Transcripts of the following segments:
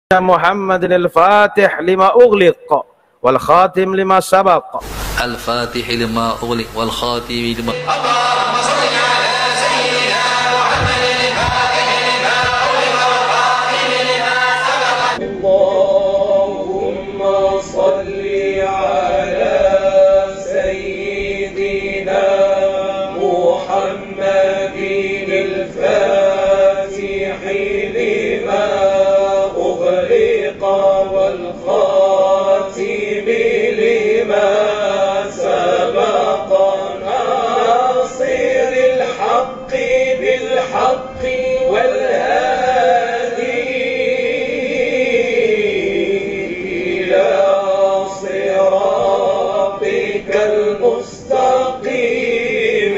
محمد الفاتح لما أغلق والخاتم لما سبق. الفاتح لما أغلق والخاتم لما اللهم صل على سيدنا محمد الفاتح لما أغلق والخاتم لما سبق. اللهم صل على سيدنا محمد الفاتح لما أغلق والخاتم لما سبق، ناصر الحق بالحق والهادي إلى صراطك المستقيم.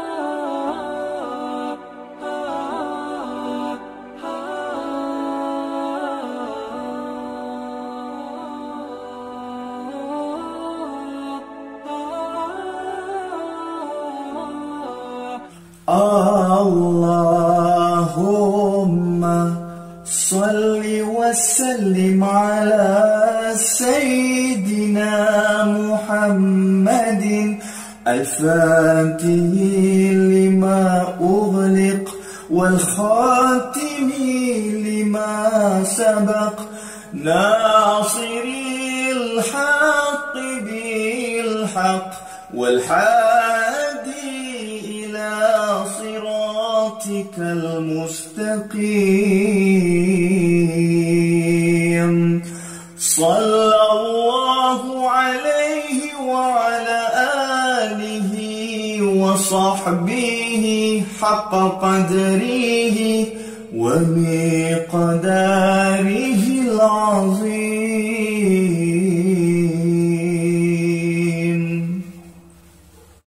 اللهم صل وسلم على سيدنا محمد الفاتح لما أغلق والخاتم لما سبق، ناصر الحق بالحق والهادي إلى صراطك المستقيم. صلى الله عليه وعلى آله وصحبه حق قدره ومقداره العظيم.